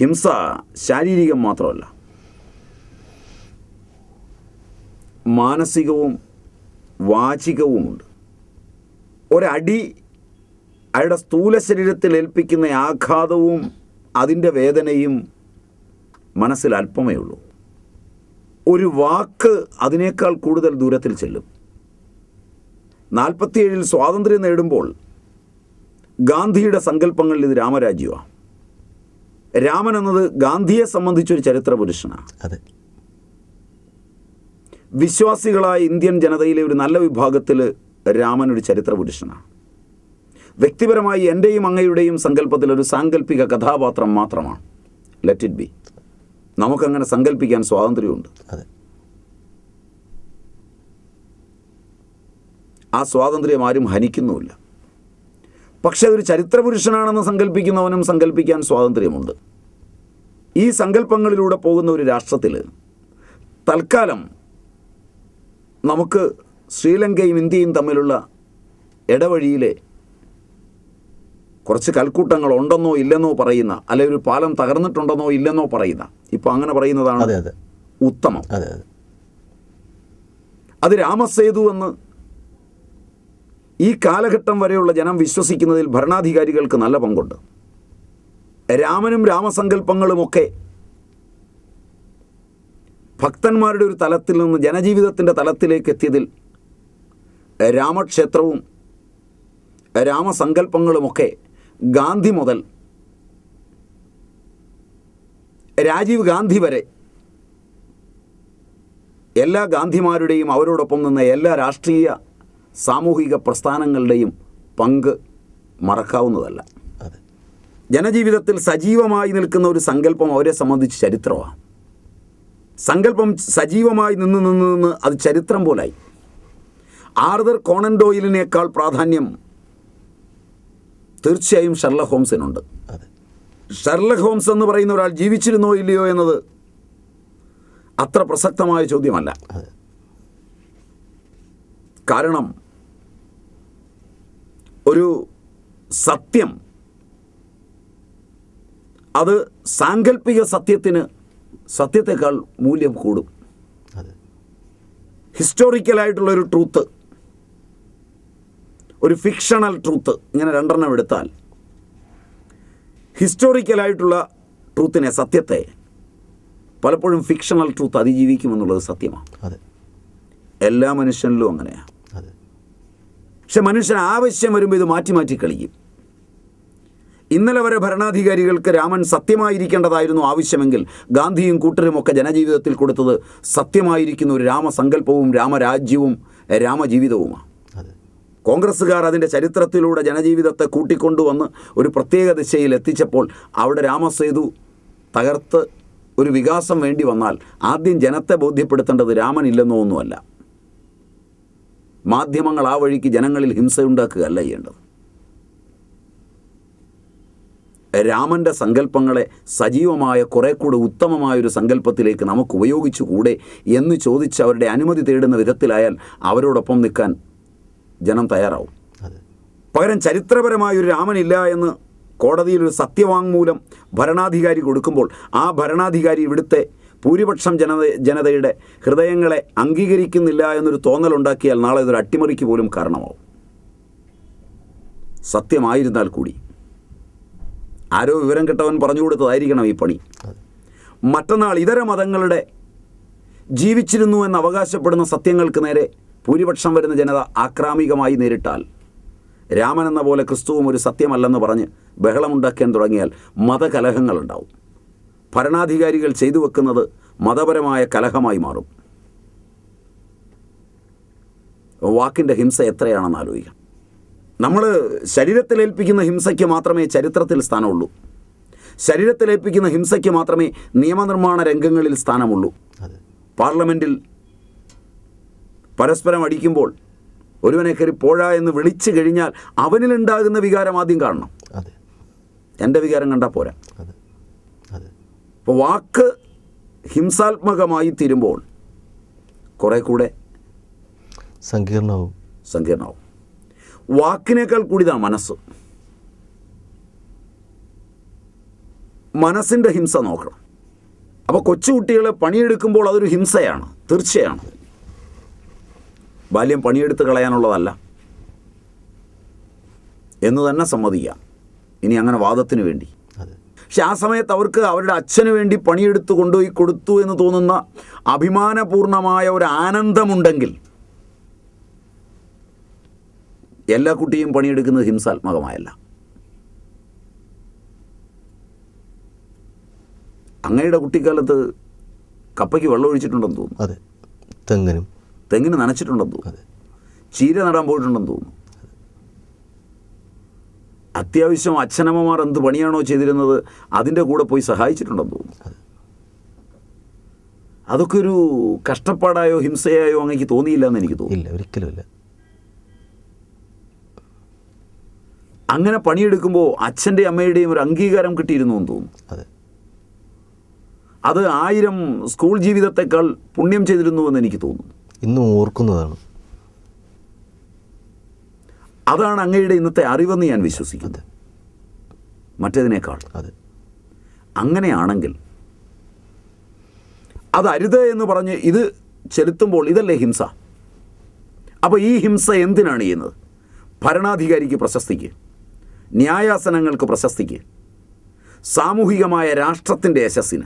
ഹിംസ ശാരീരികം മാത്രമല്ല, മാനസികവും വാചികവുമുണ്ട്. ഒരടി അയാളുടെ സ്ഥൂല ശരീരത്തിൽ ഏൽപ്പിക്കുന്ന ആഘാതവും അതിൻ്റെ വേദനയും മനസ്സിൽ അല്പമേ ഉള്ളൂ. ഒരു വാക്ക് അതിനേക്കാൾ കൂടുതൽ ദൂരത്തിൽ ചെല്ലും. 47 സ്വാതന്ത്ര്യം നേടുമ്പോൾ ഗാന്ധിയുടെ സങ്കല്പങ്ങളിൽ ഇത് രാമരാജ്യമാണ്. രാമൻ എന്നത് ഗാന്ധിയെ സംബന്ധിച്ചൊരു ചരിത്ര പുരുഷനാണ്. അതെ. വിശ്വാസികളായ ഇന്ത്യൻ ജനതയിലെ ഒരു നല്ല വിഭാഗത്തിൽ രാമൻ ഒരു ചരിത്ര പുരുഷനാണ്. വ്യക്തിപരമായി എൻ്റെയും അങ്ങയുടെയും സങ്കല്പത്തിൽ ഒരു സാങ്കല്പിക കഥാപാത്രം മാത്രമാണ്. Let it be. നമുക്കങ്ങനെ സങ്കല്പിക്കാൻ സ്വാതന്ത്ര്യമുണ്ട്. അതെ. ആ സ്വാതന്ത്ര്യം ആരും ഹനിക്കുന്നുമില്ല. പക്ഷെ ഒരു ചരിത്ര പുരുഷനാണെന്ന് സങ്കല്പിക്കുന്നവനും സങ്കല്പിക്കാൻ സ്വാതന്ത്ര്യമുണ്ട്. ഈ സങ്കല്പങ്ങളിലൂടെ പോകുന്ന ഒരു രാഷ്ട്രത്തിൽ തൽക്കാലം നമുക്ക് ശ്രീലങ്കയും ഇന്ത്യയും തമ്മിലുള്ള ഇടവഴിയിലെ കുറച്ച് കൽക്കൂട്ടങ്ങൾ ഉണ്ടെന്നോ ഇല്ലെന്നോ പറയുന്ന, അല്ലെങ്കിൽ ഒരു പാലം തകർന്നിട്ടുണ്ടെന്നോ ഇല്ലെന്നോ പറയുന്ന, ഇപ്പോൾ അങ്ങനെ പറയുന്നതാണ് ഉത്തമം. അത് രാമസേതു എന്ന് ഈ കാലഘട്ടം വരെയുള്ള ജനം വിശ്വസിക്കുന്നതിൽ ഭരണാധികാരികൾക്ക് നല്ല പങ്കുണ്ട്. രാമനും രാമസങ്കല്പങ്ങളുമൊക്കെ ഭക്തന്മാരുടെ ഒരു തലത്തിൽ നിന്ന് ജനജീവിതത്തിൻ്റെ തലത്തിലേക്ക് എത്തിയതിൽ രാമക്ഷേത്രവും രാമസങ്കല്പങ്ങളുമൊക്കെ ഗാന്ധി മുതൽ രാജീവ് ഗാന്ധി വരെ എല്ലാ ഗാന്ധിമാരുടെയും അവരോടൊപ്പം നിന്ന എല്ലാ രാഷ്ട്രീയ സാമൂഹിക പ്രസ്ഥാനങ്ങളുടെയും പങ്ക് മറക്കാവുന്നതല്ല. ജനജീവിതത്തിൽ സജീവമായി നിൽക്കുന്ന ഒരു സങ്കല്പം അവരെ സംബന്ധിച്ച് ചരിത്രമാണ്. സങ്കല്പം സജീവമായി നിന്ന് അത് ചരിത്രം പോലായി. ആർതർ കോണൻ ഡോയിലിനേക്കാൾ പ്രാധാന്യം തീർച്ചയായും ഷെർലക് ഹോംസിനുണ്ട്. ഷെർലക് ഹോംസ് എന്ന് പറയുന്ന ഒരാൾ ജീവിച്ചിരുന്നോ ഇല്ലയോ എന്നത് അത്ര പ്രസക്തമായ ചോദ്യമല്ല. കാരണം ഒരു സത്യം അത് സാങ്കല്പിക സത്യത്തെക്കാൾ മൂല്യം കൂടും. ഹിസ്റ്റോറിക്കലായിട്ടുള്ളൊരു ട്രൂത്ത്, ഒരു ഫിക്ഷണൽ ട്രൂത്ത്, ഇങ്ങനെ രണ്ടെണ്ണം എടുത്താൽ ഹിസ്റ്റോറിക്കലായിട്ടുള്ള ട്രൂത്തിനെ, സത്യത്തെ പലപ്പോഴും ഫിക്ഷണൽ ട്രൂത്ത് അതിജീവിക്കുമെന്നുള്ളത് സത്യമാണ്. എല്ലാ മനുഷ്യനിലും അങ്ങനെയാണ്. പക്ഷെ മനുഷ്യൻ ആവശ്യം വരുമ്പോൾ ഇത് മാറ്റി മാറ്റി കളിക്കും. ഇന്നലെ വരെ ഭരണാധികാരികൾക്ക് രാമൻ സത്യമായിരിക്കേണ്ടതായിരുന്നു ആവശ്യമെങ്കിൽ ഗാന്ധിയും കൂട്ടരുമൊക്കെ ജനജീവിതത്തിൽ കൊടുത്തത് സത്യമായിരിക്കുന്ന ഒരു രാമസങ്കല്പവും രാമരാജ്യവും രാമജീവിതവുമാണ്. കോൺഗ്രസ്സുകാർ അതിൻ്റെ ചരിത്രത്തിലൂടെ ജനജീവിതത്തെ കൂട്ടിക്കൊണ്ടുവന്ന് ഒരു പ്രത്യേക ദിശയിൽ എത്തിച്ചപ്പോൾ അവിടെ രാമസേതു തകർത്ത് ഒരു വികാസം വേണ്ടി വന്നാൽ ആദ്യം ജനത്തെ ബോധ്യപ്പെടുത്തേണ്ടത് രാമനില്ലെന്നോ ഒന്നുമല്ല. മാധ്യമങ്ങൾ ആ വഴിക്ക് ജനങ്ങളിൽ ഹിംസയുണ്ടാക്കുകയല്ല ചെയ്യേണ്ടത്. രാമൻ്റെ സങ്കല്പങ്ങളെ സജീവമായ കുറെ കൂടെ ഉത്തമമായൊരു സങ്കല്പത്തിലേക്ക് നമുക്ക് ഉപയോഗിച്ചുകൂടെ എന്ന് ചോദിച്ച് അവരുടെ അനുമതി തേടുന്ന വിധത്തിലായാൽ അവരോടൊപ്പം നിൽക്കാൻ ജനം തയ്യാറാവും. പകരം ചരിത്രപരമായൊരു രാമനില്ല എന്ന് കോടതിയിൽ ഒരു സത്യവാങ്മൂലം ഭരണാധികാരി കൊടുക്കുമ്പോൾ ആ ഭരണാധികാരി ഇവിടുത്തെ ഭൂരിപക്ഷം ജനതയുടെ ഹൃദയങ്ങളെ അംഗീകരിക്കുന്നില്ല എന്നൊരു തോന്നലുണ്ടാക്കിയാൽ നാളെ ഇതൊരു അട്ടിമറിക്ക് പോലും കാരണമാവും. സത്യമായിരുന്നാൽ കൂടി ആരോ വിവരം കെട്ടവൻ പറഞ്ഞു കൊടുത്തതായിരിക്കണം ഈ പണി. മറ്റന്നാൾ ഇതര മതങ്ങളുടെ ജീവിച്ചിരുന്നു എന്ന് അവകാശപ്പെടുന്ന സത്യങ്ങൾക്ക് നേരെ ഭൂരിപക്ഷം വരുന്ന ജനത ആക്രാമികമായി നേരിട്ടാൽ, രാമൻ എന്ന പോലെ ക്രിസ്തുവും ഒരു സത്യമല്ലെന്ന് പറഞ്ഞ് ബഹളമുണ്ടാക്കാൻ തുടങ്ങിയാൽ മതകലഹങ്ങളുണ്ടാവും. ഭരണാധികാരികൾ ചെയ്തു വെക്കുന്നത് മതപരമായ കലഹമായി മാറും. വാക്കിൻ്റെ ഹിംസ എത്രയാണെന്ന് ആലോചിക്കാം. നമ്മൾ ശരീരത്തിലേൽപ്പിക്കുന്ന ഹിംസയ്ക്ക് മാത്രമേ ചരിത്രത്തിൽ സ്ഥാനമുള്ളൂ. ശരീരത്തിലേൽപ്പിക്കുന്ന ഹിംസയ്ക്ക് മാത്രമേ നിയമനിർമ്മാണ രംഗങ്ങളിൽ സ്ഥാനമുള്ളൂ. പാർലമെൻറ്റിൽ പരസ്പരം അടിക്കുമ്പോൾ ഒരുവനെ കയറി പോഴ എന്ന് വിളിച്ചു കഴിഞ്ഞാൽ അവനിലുണ്ടാകുന്ന വികാരം ആദ്യം കാണണം. എൻ്റെ വികാരം കണ്ടാൽ പോരാ. അപ്പോൾ വാക്ക് ഹിംസാത്മകമായി തീരുമ്പോൾ കുറെ കൂടെ സങ്കീർണവും. വാക്കിനേക്കാൾ കൂടിയതാണ് മനസ്സ്. മനസ്സിൻ്റെ ഹിംസ നോക്കണം. അപ്പോൾ കൊച്ചുകുട്ടികളെ പണിയെടുക്കുമ്പോൾ അതൊരു ഹിംസയാണ്, തീർച്ചയാണ്. ബാല്യം പണിയെടുത്ത് കളയാനുള്ളതല്ല എന്ന് തന്നെ സമ്മതിക്കാം, ഇനി അങ്ങനെ വാദത്തിന് വേണ്ടി. പക്ഷെ ആ സമയത്ത് അവർക്ക് അവരുടെ അച്ഛന് വേണ്ടി പണിയെടുത്ത് കൊണ്ടുപോയി കൊടുത്തു എന്ന് തോന്നുന്ന അഭിമാനപൂർണമായ ഒരു ആനന്ദമുണ്ടെങ്കിൽ എല്ലാ കുട്ടിയും പണിയെടുക്കുന്നത് ഹിംസാത്മകമായല്ല. അങ്ങയുടെ കുട്ടിക്കാലത്ത് കപ്പയ്ക്ക് വെള്ളം ഒഴിച്ചിട്ടുണ്ടെന്ന് തോന്നുന്നു. അതെ. തെങ്ങിന് നനച്ചിട്ടുണ്ടെന്ന് തോന്നുന്നു. ചീര നടാൻ പോയിട്ടുണ്ടെന്ന് തോന്നുന്നു. അത്യാവശ്യം അച്ഛനമ്മമാർ എന്ത് പണിയാണോ ചെയ്തിരുന്നത് അതിൻ്റെ കൂടെ പോയി സഹായിച്ചിട്ടുണ്ടെന്ന് തോന്നുന്നു. അതൊക്കെ ഒരു കഷ്ടപ്പാടായോ ഹിംസയായോ അങ്ങേക്ക് തോന്നിയില്ല എന്ന് എനിക്ക് തോന്നുന്നു. ഇല്ല, ഒരിക്കലുമില്ല. അങ്ങനെ പണിയെടുക്കുമ്പോൾ അച്ഛൻ്റെയും അമ്മയുടെയും ഒരു അംഗീകാരം കിട്ടിയിരുന്നു എന്ന് തോന്നുന്നു. അതെ. അത് 1000 സ്കൂൾ ജീവിതത്തെക്കാൾ പുണ്യം ചെയ്തിരുന്നുവെന്ന് എനിക്ക് തോന്നുന്നു. ഇന്നും ഓർക്കുന്നതാണ്. അതാണ് അങ്ങയുടെ ഇന്നത്തെ അറിവെന്ന് ഞാൻ വിശ്വസിക്കുന്നത്, മറ്റേതിനേക്കാൾ. അതെ. അങ്ങനെയാണെങ്കിൽ അതരുത് എന്ന് പറഞ്ഞ് ഇത് ചെലുത്തുമ്പോൾ ഇതല്ലേ ഹിംസ? അപ്പോൾ ഈ ഹിംസ എന്തിനാണ് ചെയ്യുന്നത്? ഭരണാധികാരിക്ക് പ്രശസ്തിക്ക്, ന്യായാസനങ്ങൾക്ക് പ്രശസ്തിക്ക്, സാമൂഹികമായ രാഷ്ട്രത്തിൻ്റെ യശസ്സിന്.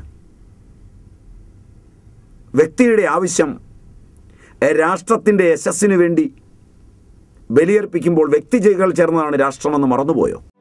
വ്യക്തിയുടെ ആവശ്യം രാഷ്ട്രത്തിൻ്റെ യശസ്സിന് വേണ്ടി ബലിയർപ്പിക്കുമ്പോൾ വ്യക്തിജകൾ ചേർന്നതാണ് രാഷ്ട്രമെന്ന് മറന്നുപോയോ?